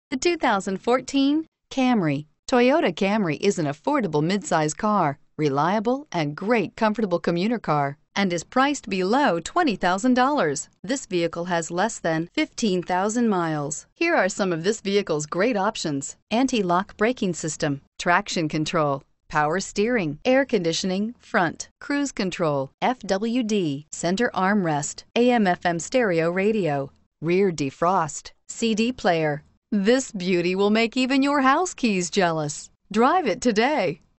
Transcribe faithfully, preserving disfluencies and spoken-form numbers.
The two thousand fourteen Camry. Toyota Camry is an affordable midsize car, reliable and great comfortable commuter car, and is priced below twenty thousand dollars. This vehicle has less than fifteen thousand miles. Here are some of this vehicle's great options: anti-lock braking system, traction control, power steering, air conditioning, front, cruise control, F W D, center armrest, A M F M stereo radio, rear defrost, C D player. This beauty will make even your house keys jealous. Drive it today.